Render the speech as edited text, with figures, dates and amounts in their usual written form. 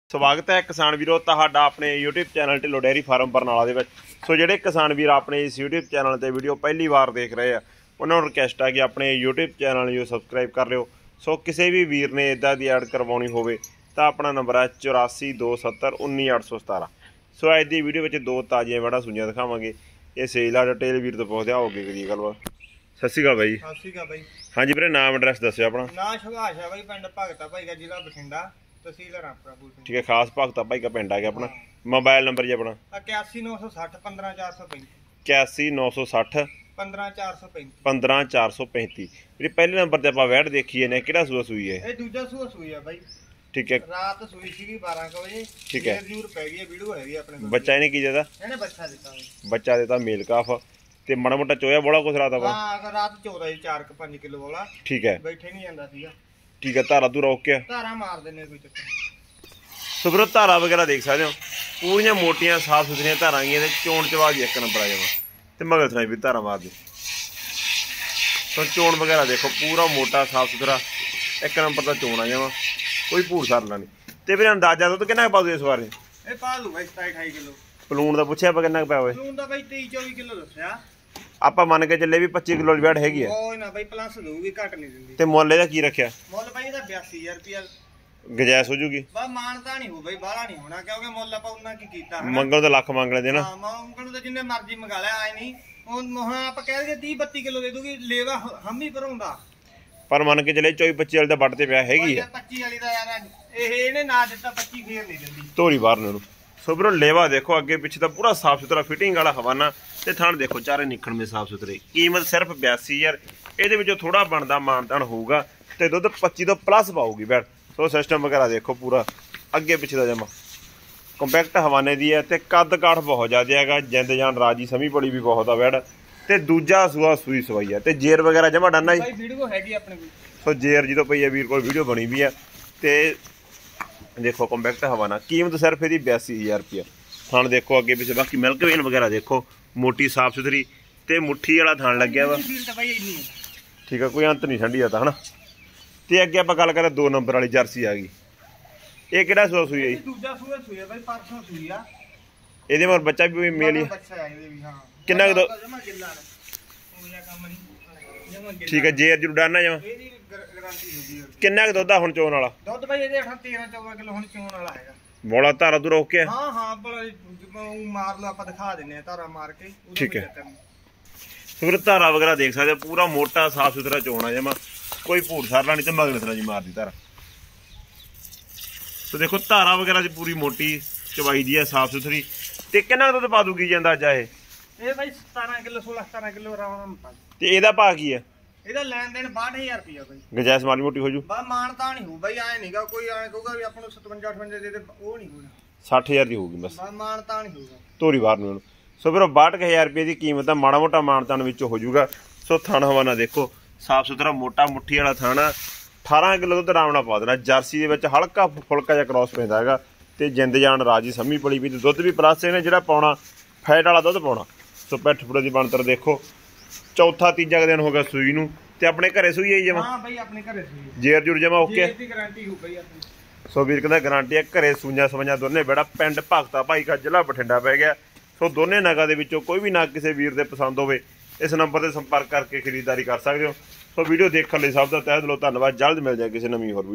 ਸਵਾਗਤ ਹੈ ਕਿਸਾਨ ਵੀਰੋ ਤੁਹਾਡਾ ਆਪਣੇ YouTube channel Dhillon dairy farm Barnala ਦੇ ਵਿੱਚ। ਸੋ ਜਿਹੜੇ ਕਿਸਾਨ ਵੀਰ ਆਪਣੇ ਇਸ YouTube ਚੈਨਲ ਤੇ ਵੀਡੀਓ ਪਹਿਲੀ ਵਾਰ ਦੇਖ ਰਹੇ ਆ ਉਹਨਾਂ ਨੂੰ ਰਿਕਵੈਸਟ ਹੈ ਕਿ ਆਪਣੇ YouTube ਚੈਨਲ ਨੂੰ ਸਬਸਕ੍ਰਾਈਬ ਕਰ ਲਿਓ। ਸੋ ਕਿਸੇ ਵੀ ਵੀਰ ਨੇ ਇਦਾਂ ਦੀ ਐਡ ਕਰਵਾਉਣੀ ਹੋਵੇ ਤਾਂ ਆਪਣਾ ਨੰਬਰ ਹੈ 8427191817। ਸੋ ਅੱਜ ਦੀ ਵੀਡੀਓ ਵਿੱਚ ਦੋ ਤਾਜ਼ੀਆਂ ਵੜਾ ਸੁਣੀਆਂ ਦਿਖਾਵਾਂਗੇ। ਇਹ ਸੇਲ ਆ ਡਿਟੇਲ ਵੀਰ ਤੋਂ ਪੁੱਛਦੇ ਆਓਗੇ ਕਰੀਏ ਗੱਲਬਾਤ। ਸਤਿ ਸ਼੍ਰੀ ਅਕਾਲ ਬਾਈ। ਸਤਿ ਸ਼੍ਰੀ ਅਕਾਲ ਬਾਈ। ਹਾਂਜੀ ਵੀਰੇ ਨਾਮ ਐਡਰੈਸ ਦੱਸਿਓ ਆਪਣਾ। ਨਾਂ ਸੁਭਾਸ਼ ਹੈ ਬਾਈ, ਪਿੰਡ ਭਗਤਾ ਭਾਈ ਦਾ, ਜ਼ਿਲ੍ਹਾ ਬਠਿੰਡਾ, ਤਹਿਸੀਲ ਰਾਮਪੁਰਾ। ਠੀਕ ਹੈ, ਖਾਸ ਭਗਤਾ ਭਾਈ ਦਾ ਪਿੰਡ ਆ ਗਿਆ ਆਪਣਾ। ਮੋਬਾਈਲ ਨੰਬਰ ਜੀ ਆਪਣਾ 81960 15435 81960 15435 15435। ਵੀਰੇ ਪਹਿਲੇ ਨੰਬਰ ਤੇ ਆਪਾਂ ਵੈਟ ਦੇਖੀਏ ਨੇ, ਕਿਹੜਾ ਸੂਆ ਸੂਈ ਹੈ? ਇਹ ਦੂਜਾ ਸੂਆ ਸੂਈ ਆ ਬਾਈ। ਠੀਕ ਹੈ, ਰਾਤ ਸੂਈ ਸੀਗੀ 12 ਵਜੇ। ਠੀਕ ਹੈ, ਜੂਰ ਪੈ ਗਈ ਹੈ, ਵੀਡੀਓ ਹੈਗੀ ਆਪਣੇ ਕੋਲ। ਬੱਚਾ ਇਹਨੇ ਕੀ ਦਿੱਤਾ? ਇਹਨੇ ਬੱਚਾ ਦਿੱਤਾ ਬਾਈ। ਬੱਚਾ ਦਿੱਤਾ ਮੇਲ ਕਾਫ ਤੇ ਮਾੜਾ ਮੋਟਾ ਚੋਇਆ ਬੋਲਾ ਕੁਛ ਰਾਤ ਆਪਾਂ। ਹਾਂ ਰਾਤ 14 ਜੀ 4-5 ਕਿਲੋ ਵਾਲਾ। ਠੀਕ ਹੈ, ਬੈਠੇ ਨਹੀਂ ਜਾਂਦਾ ਸੀਗਾ। ਠੀਕ ਹੈ, ਧਾਰਾ ਧੂਰਾ ਓਕੇ, ਧਾਰਾ ਮਾਰ ਦਿੰਨੇ ਕੋਈ ਚੱਕਰ। ਸੋ ਵੀਰੋ ਧਾਰਾ ਵਗੈਰਾ ਦੇਖ ਸਕਦੇ ਹੋ, ਪੂਰੀਆਂ ਮੋਟੀਆਂ ਸਾਫ ਸੁਥਰੀਆਂ ਧਾਰਾਂ ਆਈਆਂ ਤੇ ਚੋਣ ਚਵਾ ਵੀ ਇੱਕ ਨੰਬਰ ਆ ਜਾਵਾ ਤੇ ਮਗਰ ਥਾਂ ਵੀ ਧਾਰਾ ਮਾਰ ਦੇ। ਸੋ ਚੋਣ ਵਗੈਰਾ ਦੇਖੋ, ਪੂਰਾ ਮੋਟਾ ਸਾਫ ਸੁਥਰਾ ਇੱਕ ਨੰਬਰ ਦਾ ਚੋਣ ਆ ਜਾਵਾ, ਕੋਈ ਭੂਰ ਸਰਲਾ ਨਹੀਂ। ਤੇ ਫਿਰ ਅੰਦਾਜ਼ਾ ਦੁੱਧ ਕਿੰਨਾ ਪਾ ਦੂ ਇਸ ਵਾਰ? ਇਹ ਪਾ ਦੂ ਬਾਈ 27-28 ਕਿਲੋ। ਪਲੂਣ ਦਾ ਪੁੱਛਿਆ ਆਪਾਂ ਕਿੰਨਾ ਪਿਆ ਹੋਵੇ? ਪਲੂਣ ਦਾ ਬਾਈ 23-24 ਕਿਲੋ ਦੱਸਿਆ। ਆਪਾਂ ਮੰਨ ਕੇ ਚੱਲੇ ਵੀ 25 ਕਿਲੋ ਦੀ ਵੈਟ ਹੈਗੀ ਆ। ਉਹ ਨਾ ਬਾਈ ਪਲੱਸ ਦਊਗੀ, ਘੱਟ ਨਹੀਂ ਦਿੰਦੀ। ਤੇ ਮੁੱਲ ਇਹਦਾ ਕੀ ਰੱਖਿਆ? ਮੁੱਲ ਬਾਈ ਇਹਦਾ 82000 ਰੁਪਿਆ। ਗੁੰਜਾਇਸ਼ ਹੋ ਜੂਗੀ? ਬਾ ਮਾਨਤਾ ਨਹੀਂ ਹੋ ਬਈ, ਬਾਹਲਾ ਨਹੀਂ ਹੋਣਾ, ਕਿਉਂਕਿ ਮੁੱਲ ਆਪਾਂ ਉਹਨਾਂ ਕੀ ਕੀਤਾ। ਮੰਗਣ ਤਾਂ ਲੱਖ ਮੰਗ ਲੈਂਦੇ ਨਾ। ਹਾਂ ਮੰਗਣ ਨੂੰ ਤਾਂ ਜਿੰਨੇ ਮਰਜ਼ੀ ਮੰਗਾ ਲਿਆ, ਆਏ ਨਹੀਂ ਹੁਣ ਆਪਾਂ ਕਹਿ ਦਈਏ 30-32 ਕਿਲੋ ਦੇ ਦੂਗੀ, ਲੇਵਾ ਹੰਮੀ ਭਰਾਉਂਦਾ। ਪਰ ਮੰਨ ਕੇ ਚੱਲੇ 24-25 ਵਾਲੀ ਦਾ ਵੱਟ ਤੇ ਪਿਆ ਹੈਗੀ ਆ। 25 ਵਾਲੀ ਦਾ ਯਾਰ ਇਹਨੇ ਨਾ ਦਿੱਤਾ 25 ਫੇਰ ਨਹੀਂ ਦਿੰਦੀ ਧੋਰੀ ਬਾਹਰ ਨੂੰ। ਸੋ ਵੀਰੋ ਲੇਵਾ ਦੇਖੋ, ਅੱਗੇ ਪਿੱਛੇ ਤਾਂ ਪੂਰਾ ਸਾਫ ਸੁਥਰਾ ਫਿਟਿੰਗ ਵਾਲਾ ਹਵਾਨਾ ਤੇ ਥਣ ਦੇਖੋ, ਚਾਰੇ ਨਿਖਣ ਮੇ ਸਾਫ ਸੁਥਰੇ। ਕੀਮਤ ਸਿਰਫ 82000। ਇਹਦੇ ਵਿੱਚੋਂ ਥੋੜਾ ਬਣਦਾ ਮਾਨਤਾਨ ਹੋਊਗਾ ਤੇ ਦੁੱਧ 25 ਤੋਂ ਪਲੱਸ ਪਾਊਗੀ ਬੈਠ। ਸੋ ਸਿਸਟਮ ਵਗੈਰਾ ਦੇਖੋ, ਪੂਰਾ ਅੱਗੇ ਪਿੱਛੇ ਦਾ ਜਮਾ ਕੰਪੈਕਟ ਹਵਾਨੇ ਦੀ ਹੈ ਤੇ ਕੱਦ ਕਾਠ ਬਹੁਤ ਜ਼ਿਆਦਾ ਹੈਗਾ। ਜਿੰਦ ਜਾਨ ਰਾਜੀ ਸਮੀ ਬੜੀ ਵੀ ਬਹੁਤ ਆ ਬੈਠ। ਤੇ ਦੂਜਾ ਸੂਆ ਸੂਈ ਸਵਾਈ ਆ ਤੇ ਜੇਰ ਵਗੈਰਾ ਜਮਾ ਡਾਨਾ ਜੀ। ਵੀਡੀਓ ਹੈਗੀ ਆਪਣੇ ਕੋਲ। ਸੋ ਜੇਰ ਜਦੋਂ ਪਈ ਆ ਵੀਰ ਕੋਲ ਵੀਡੀਓ ਬਣੀ ਵੀ ਆ ਤੇ ਦੇਖੋ ਕੰਪੈਕਟ ਹਵਾਨਾ। ਕੀਮਤ ਸਿਰਫ ਇਹਦੀ 82000 ਰੁਪਇਆ। ਥਣ ਦੇਖੋ ਅੱਗੇ ਪਿੱਛੇ, ਬਾਕੀ ਮਿਲਕ ਵੇਨ ਵਗੈਰਾ ਦੇਖੋ, ਮੋਟੀ ਸਾਫ ਸੁਥਰੀ ਤੇ ਮੁੱਠੀ ਵਾਲਾ ਥਣ ਲੱਗਿਆ ਵਾ। ਠੀਕ ਆ, ਕੋਈ ਅੰਤ ਨਹੀਂ ਠੰਡੀ ਦਾ ਤਾਂ ਹਨਾ। ਤੇ ਅੱਗੇ ਆਪਾਂ ਗੱਲ ਕਰਾਂ 2 ਨੰਬਰ ਵਾਲੀ ਜਰਸੀ ਆ ਗਈ। ਇਹ ਕਿਹੜਾ ਸੂਆ ਸੂਈ ਆ ਜੀ? ਦੂਜਾ ਸੂਆ ਸੂਈ ਆ ਬਾਈ, ਪਰਸੋਂ ਸੂਈ ਆ। ਇਹਦੇ ਮਰ ਬੱਚਾ ਵੀ ਮੇਲ ਹੀ? ਬੱਚਾ ਆ ਇਹਦੇ ਵੀ। ਹਾਂ ਕਿੰਨਾ ਕੁ ਜਮਾ ਗਿੱਲਾ ਨੇ, ਕੋਈ ਕੰਮ ਨਹੀਂ, ਜਮਾ ਗਿੱਲਾ। ਠੀਕ ਹੈ, ਜੇਰ ਜਰੂ ਡਾਨਾ ਜਮਾ। ਇਹਦੀ ਗਾਰੰਟੀ ਹੋਊਗੀ। ਕਿੰਨਾ ਕੁ ਦੁੱਧ ਆ ਹੁਣ ਚੋਣ ਵਾਲਾ? ਦੁੱਧ ਬਾਈ ਇਹਦੇ 13-14 ਕਿਲੋ ਹੁਣ ਚੋਣ ਵਾਲਾ ਹੈਗਾ। ਬੋਲਾ ਧਾਰਾ ਧੂਰਾ ਓਕੇ? ਹਾਂ ਹਾਂ ਬੜਾ ਮਾਰ ਲਓ, ਆਪਾਂ ਦਿਖਾ ਦਿੰਨੇ ਆ ਧਾਰਾ ਮਾਰ ਕੇ। ਠੀਕ ਹੈ, ਫਿਰ ਧਾਰਾ ਵਗੈਰਾ ਦੇਖ ਸਕਦੇ, ਪੂਰਾ ਮੋਟਾ ਸਾਫ ਸੁਥਰਾ ਚੋਣ ਆ ਜਮਾ, ਕੋਈ ਭੂਰ ਸਰਲਾ ਨਹੀਂ ਤੇ ਮਗਰ ਥਰਾ ਜੀ ਮਾਰਦੀ ਧਾਰਾ। ਸੋ ਦੇਖੋ ਧਾਰਾ ਵਗੈਰਾ ਦੀ ਪੂਰੀ ਮੋਟੀ ਚਵਾਈ ਦੀ ਹੈ, ਸਾਫ ਸੁਥਰੀ। ਤੇ ਕਿੰਨਾ ਦੁੱਧ ਪਾ ਦੂਗੀ ਜੀ ਅੰਦਾਜ਼ਾ ਇਹ ਬਾਈ 17 ਕਿਲੋ 16-17 ਕਿਲੋ ਆਰਾਮ ਨਾਲ। ਤੇ ਇਹਦਾ ਭਾਅ ਕੀ ਹੈ? ਇਹਦਾ ਲੈਣ ਦੇਣ 62000 ਰੁਪਇਆ ਬਾਈ। ਗੁੰਜਾਇਸ਼ ਮਾੜੀ ਮੋਟੀ ਹੋ ਜੂ? ਬਾ ਮਾਨਤਾ ਨਹੀਂ ਹੋਊ ਬਾਈ, ਐ ਨਹੀਂਗਾ ਕੋਈ ਐ ਕਹੂਗਾ ਵੀ ਆਪਾਂ ਨੂੰ 57-58 ਦੇ ਦੇ, ਉਹ ਨਹੀਂ ਹੋਣਾ। 60000 ਦੀ ਹੋਊਗੀ ਬਸ, ਬਾ ਮਾਨਤਾ ਨਹੀਂ ਹੋਊਗਾ ਧੋਰੀ ਬਾਹਰ ਨੂੰ। ਸੋ ਫਿਰ 62000 ਰੁਪਏ ਦੀ ਕੀਮਤ ਆ, ਮਾੜਾ ਮੋਟਾ ਮਾਨਤਾਨ ਵਿੱਚ ਹੋ ਜੂਗਾ। ਸੋ ਥਣ ਹਵਾਨਾ ਦੇਖੋ, ਸਾਫ ਸੁਥਰਾ ਮੋਟਾ ਮੁੱਠੀ ਵਾਲਾ ਥਣ। 18 ਕਿਲੋ ਦੁੱਧ ਆਰਾਮ ਨਾਲ ਪਾ ਦੇਣਾ। ਜਰਸੀ ਦੇ ਵਿੱਚ ਹਲਕਾ ਫੁਲਕਾ ਜਿਹਾ ਕ੍ਰੋਸ ਪੈਂਦਾ ਹੈਗਾ ਤੇ ਜਿੰਦ ਜਾਨ ਰਾਜੀ ਸਮੀ ਪਲੀ ਵੀ ਤੇ ਦੁੱਧ ਵੀ ਪਲੱਸ ਇਹਨੇ ਜਿਹੜਾ ਪਾਉਣਾ ਫੈਟ ਵਾਲਾ ਦੁੱਧ ਪਾਉਣਾ। ਸੋ ਪਿੱਠ ਪੁੜੇ ਦੀ ਬਣਤਰ ਦੇਖੋ, ਚੌਥਾ ਤੀਜਾ ਦਿਨ ਹੋ ਗਿਆ ਸੂਈ ਨੂੰ ਤੇ ਆਪਣੇ ਘਰੇ ਸੂਈ ਆਈ ਜਮਾ। ਹਾਂ ਬਾਈ ਆਪਣੇ ਘਰੇ ਸੂਈ, ਜੇਰ ਜੁਰ ਜਮਾ ਓਕੇ। ਇਹਦੀ ਗਾਰੰਟੀ ਹੋ ਬਈ ਆਪਣੀ। ਸੋ ਵੀਰ ਕਹਿੰਦਾ ਗਾਰੰਟੀ ਹੈ, ਘਰੇ ਸੂਈਆਂ ਸਵਾਈਆਂ ਦੋਨੇ ਬੇੜਾ। ਪਿੰਡ ਭਗਤਾ ਭਾਈ ਦਾ, ਜ਼ਿਲ੍ਹਾ ਬਠਿੰਡਾ ਪੈ ਗਿਆ। ਸੋ ਦੋਨੇ ਨਗਾਂ ਦੇ ਵਿੱਚੋਂ ਕੋਈ ਵੀ ਨਗ ਕਿਸੇ ਵੀਰ ਦੇ ਪਸੰਦ ਹੋਵੇ ਇਸ ਨੰਬਰ ਤੇ ਸੰਪਰਕ ਕਰਕੇ ਖਰੀਦਦਾਰੀ ਕਰ ਸਕਦੇ ਹੋ। ਸੋ ਵੀਡੀਓ ਦੇਖਣ ਲਈ ਸਭ ਦਾ ਤਹਿ ਦਿਲੋਂ ਧੰਨਵਾਦ। ਜਲਦ ਮਿਲ ਜਾਏ ਕਿਸੇ ਨਵੀਂ ਹੋਰ